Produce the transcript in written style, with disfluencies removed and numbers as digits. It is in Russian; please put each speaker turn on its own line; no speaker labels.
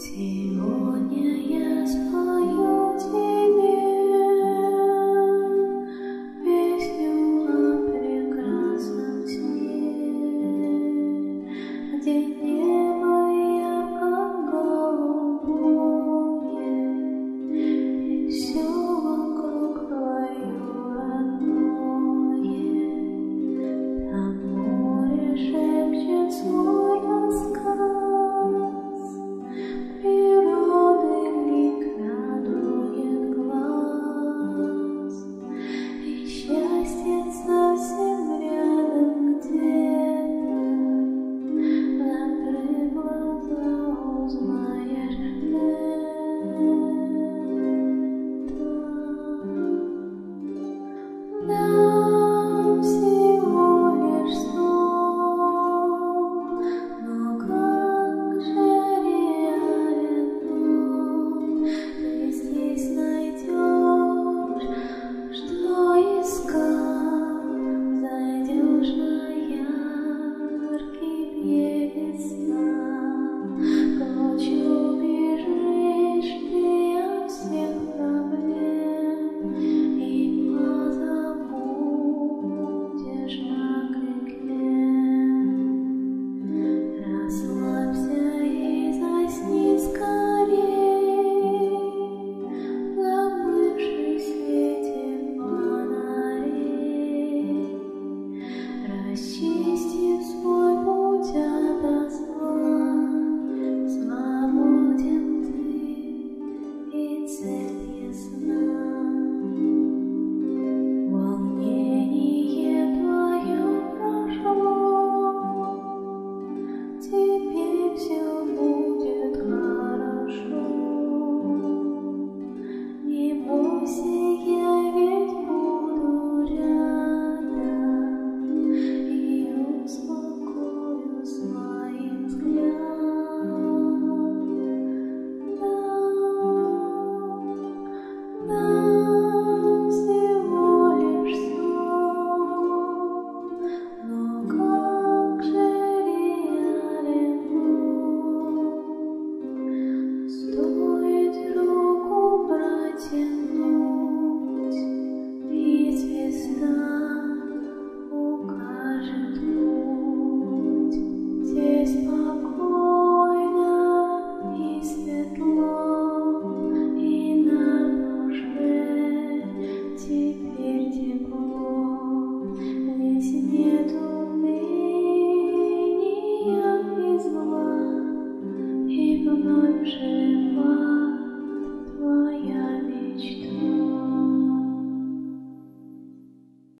Сегодня я спою тебе песню о прекрасном сне, где небо ярко голубое, и все вокруг твое родное. Там море шепчет свой рассказ, природы лик радует глаз, и счастье совсем рядом где-то, закрыв глаза, узнаешь это. Нам всего лишь сон, но как же реален он. Ты здесь найдешь, что искал, зайдешь на яркий берег сна, прочь убежишь ты от всех проблем и позабудешь на крыле. Расслабься и засни скорей, забывшись в свете фонарей.